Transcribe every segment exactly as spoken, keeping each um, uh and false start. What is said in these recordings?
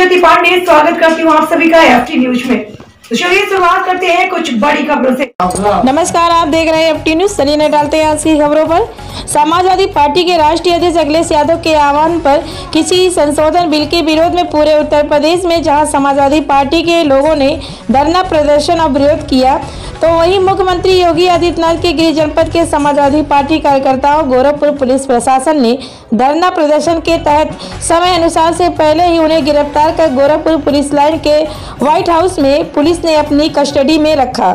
ज्योति पांडे स्वागत करती हूँ आप सभी का एफटी न्यूज में। तो चलिए शुरुआत करते हैं कुछ बड़ी खबरों से। नमस्कार, आप देख रहे हैं एफटी न्यूज। चलिए न डालते हैं आज की खबरों पर। समाजवादी पार्टी के राष्ट्रीय अध्यक्ष अखिलेश यादव के आह्वान पर किसी संशोधन बिल के विरोध में पूरे उत्तर प्रदेश में जहां समाजवादी पार्टी के लोगों ने धरना प्रदर्शन और विरोध किया, तो वहीं मुख्यमंत्री योगी आदित्यनाथ के गृह जनपद के समाजवादी पार्टी कार्यकर्ताओं गोरखपुर पुलिस प्रशासन ने धरना प्रदर्शन के तहत समय अनुसार से पहले ही उन्हें गिरफ्तार कर गोरखपुर पुलिस लाइन के व्हाइट हाउस में पुलिस ने अपनी कस्टडी में रखा।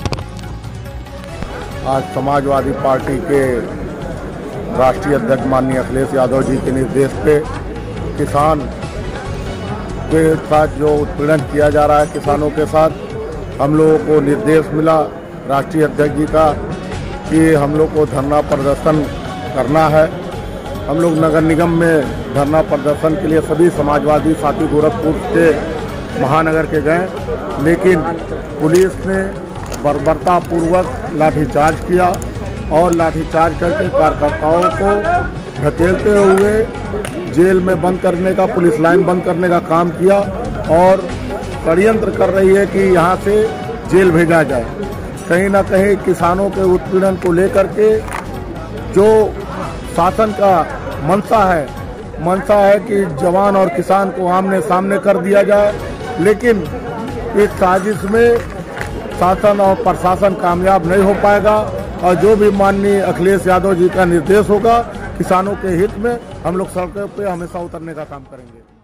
आज समाजवादी पार्टी के राष्ट्रीय अध्यक्ष माननीय अखिलेश यादव जी के निर्देश पे किसान के साथ जो उत्पीड़न किया जा रहा है, किसानों के साथ, हम लोगों को निर्देश मिला राष्ट्रीय अध्यक्ष जी का कि हम लोग को धरना प्रदर्शन करना है। हम लोग नगर निगम में धरना प्रदर्शन के लिए सभी समाजवादी साथी गोरखपुर के महानगर के गए, लेकिन पुलिस ने बर्बरतापूर्वक लाठीचार्ज किया और लाठीचार्ज करके कार्यकर्ताओं को धकेलते हुए जेल में बंद करने का, पुलिस लाइन बंद करने का काम किया और षड्यंत्र कर रही है कि यहाँ से जेल भेजा जाए। कहीं ना कहीं किसानों के उत्पीड़न को लेकर के जो शासन का मंशा है मंशा है कि जवान और किसान को आमने सामने कर दिया जाए, लेकिन इस साजिश में शासन और प्रशासन कामयाब नहीं हो पाएगा और जो भी माननीय अखिलेश यादव जी का निर्देश होगा, किसानों के हित में हम लोग सड़कों पे हमेशा उतरने का काम करेंगे।